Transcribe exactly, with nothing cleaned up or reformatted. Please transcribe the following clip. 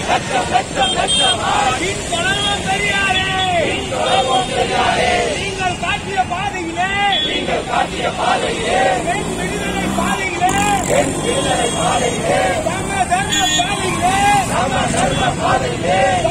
லட்சம் லட்சம் லட்சமாய் பின்தொடர்வோம் பெரியாரே, பின்தொடர்வோம் பெரியாரே. நீங்கள் காட்டிய பாதையிலே, நீங்கள் காட்டிய பாதையிலே, என் விடுதலை பாதையிலே, என் விடுதலை பாதையிலே, சம தர்ம பாதையிலே, சம தர்ம பாதையிலே